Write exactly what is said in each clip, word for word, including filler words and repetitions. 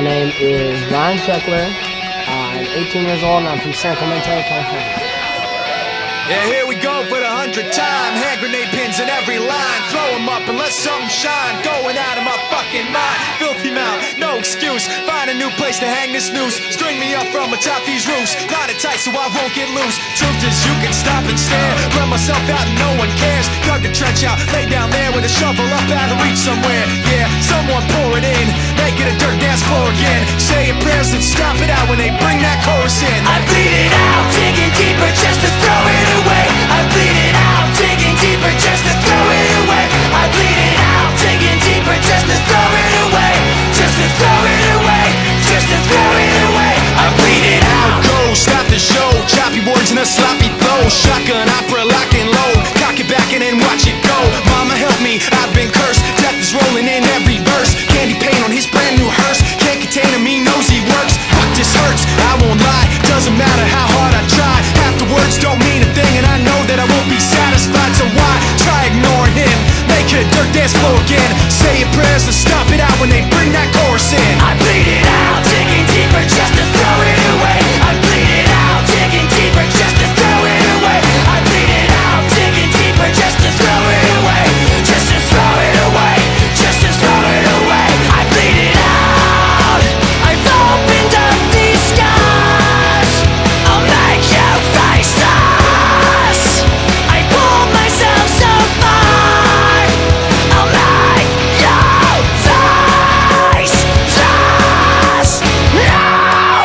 My name is Ryan Sheckler. Uh, I'm eighteen years old and I'm from San Clemente, California. Yeah, here we go for the hundredth time. Hand grenade pins in every line. Throw them up and let something shine. Going out of my fucking mind. Filthy mouth, no excuse. Find a new place to hang this noose. String me up from atop these roofs. Knot it tight so I won't get loose. Truth is you can stop and stare. Run myself out and no one cares. Dug the trench out, lay down there with a shovel up out of reach somewhere. Yeah, someone pour it in. Make it a dirt dance floor again. Say your prayers and stop it out when they bring that chorus in. I bleed it out, digging deeper just to throw it away. I bleed it out, digging deeper just to throw it away. I bleed it out, digging deeper just to throw it away. Just to throw it away, just to throw it away. I bleed it out. Go, stop the show. Choppy words and a sloppy flow. Shotgun opera, lock and load. Cock it back and then watch it go. Mama help me, I've been cursed. Death is rolling in every verse. Candy paint on his brand new hearse. Can't contain him, he knows he works. Fuck, this hurts, I won't lie. Doesn't matter how hard I try. Half the words don't mean a thing, and I know that I won't be satisfied. So why try ignoring him? Make it a dirt dance floor again. Say your prayers and stop it out when they bring that chorus in. I bleed it out, digging deeper just to throw it away. I bleed it out, digging deeper just to throw it away. I bleed it out, digging deeper just to throw it away. Just to throw it away, just to throw it away. I bleed it out. I've opened up these scars. I'll make you face us. I pulled myself so far. I'll make you face us now.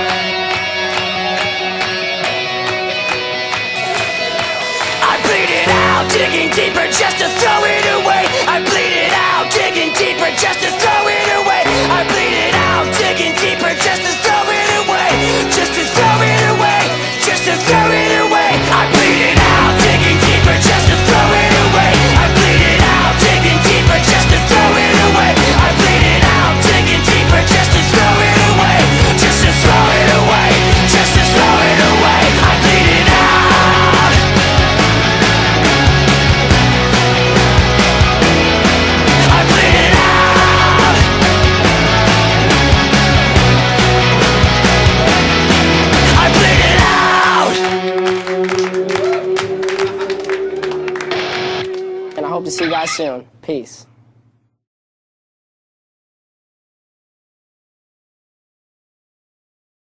I bleed it out, digging deeper just to throw it away. I bleed it out, digging deeper just to throw it away. I bleed it out, digging deeper just to throw it away. Just to throw it away, just to throw it away. I bleed it out, digging deeper just to throw it away. I bleed it out, digging deeper just to throw it away. I bleed it out, digging deeper just to throw it away. Just to throw it away, just to throw it away. I bleed it out. I bleed it out. I bleed it out. And I hope to see you guys soon. Peace.